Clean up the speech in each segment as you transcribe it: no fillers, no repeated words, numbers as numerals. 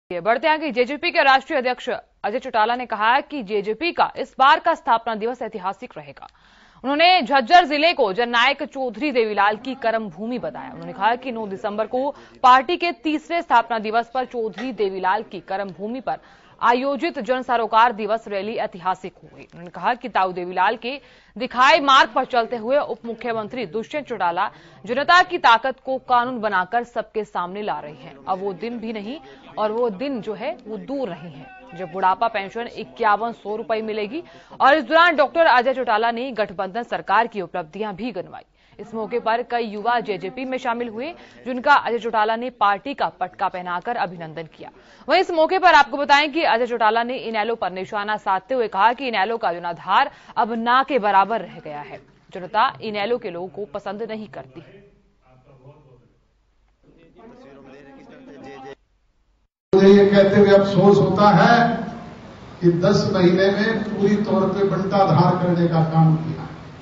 बढ़ते आगे जेजेपी के राष्ट्रीय अध्यक्ष अजय चौटाला ने कहा है कि जेजेपी का इस बार का स्थापना दिवस ऐतिहासिक रहेगा। उन्होंने झज्जर जिले को जननायक चौधरी देवीलाल की कर्म भूमि बताया। उन्होंने कहा कि 9 दिसंबर को पार्टी के तीसरे स्थापना दिवस पर चौधरी देवीलाल की कर्म भूमि पर आयोजित जन सरोकार दिवस रैली ऐतिहासिक होगी। उन्होंने कहा कि ताऊ देवीलाल के दिखाए मार्ग पर चलते हुए उप मुख्यमंत्री दुष्यंत चौटाला जनता की ताकत को कानून बनाकर सबके सामने ला रहे हैं। अब वो दिन भी नहीं और वो दिन जो है वो दूर नहीं है जब बुढ़ापा पेंशन 5100 रुपए मिलेगी। और इस दौरान डॉक्टर अजय चौटाला ने गठबंधन सरकार की उपलब्धियां भी गिनवाई। इस मौके पर कई युवा जेजेपी में शामिल हुए, जिनका अजय चौटाला ने पार्टी का पटका पहनाकर अभिनंदन किया। वहीं इस मौके पर आपको बताएं कि अजय चौटाला ने इनेलो पर निशाना साधते हुए कहा कि इनेलो का जनाधार अब ना के बराबर रह गया है। जनता इनेलो के लोगों को पसंद नहीं करती। मुझे ये कहते हुए अफसोस होता है कि 10 महीने में पूरी तौर पे बंटाधार करने का काम किया।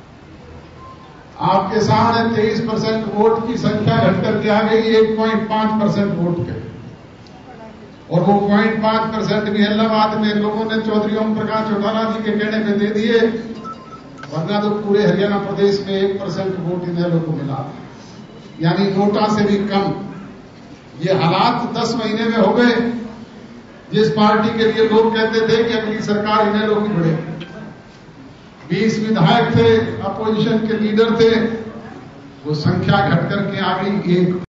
आपके सामने 23% वोट की संख्या घटकर के आ गई 1.5% वोट पे, और वो 0.5% भी इलाहाबाद में लोगों ने चौधरी ओम प्रकाश चौटाला जी के कहने पे दे दिए, वरना तो पूरे हरियाणा प्रदेश में 1% वोट इनेलो को मिला, यानी नोटा से भी कम। ये हालात 10 महीने में हो गए जिस पार्टी के लिए लोग कहते थे कि अगली सरकार इनेलो की बढ़े। 20 विधायक थे, अपोजिशन के लीडर थे, वो संख्या घट करके आ गई 1।